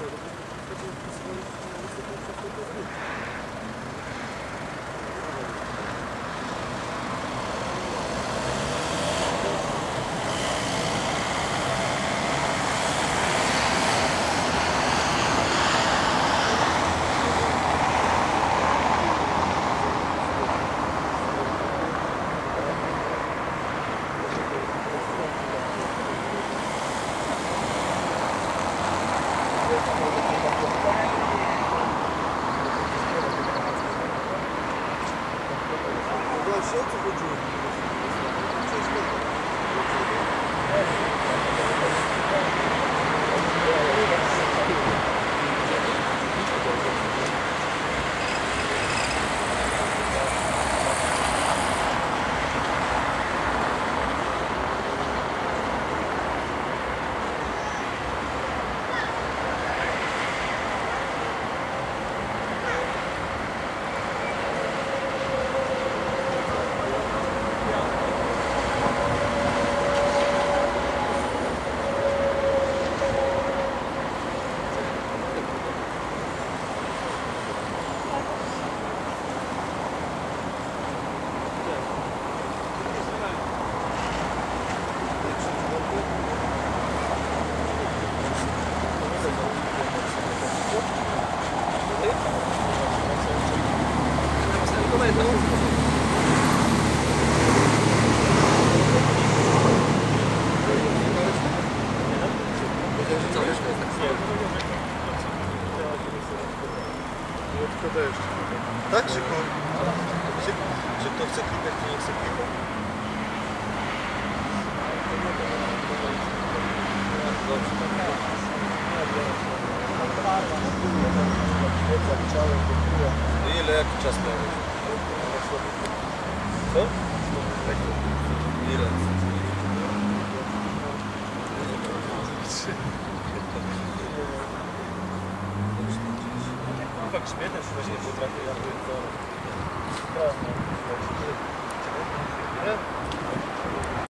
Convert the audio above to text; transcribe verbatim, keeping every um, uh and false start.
Właśnie o co chodziło? Tylko deszcz. Tak? Że, że, że kto chce klikać, to nie chce klikać? No ile, jaki czas miałeś? Co? Ile? Tak śmieszne, że właśnie potrafię, ja to...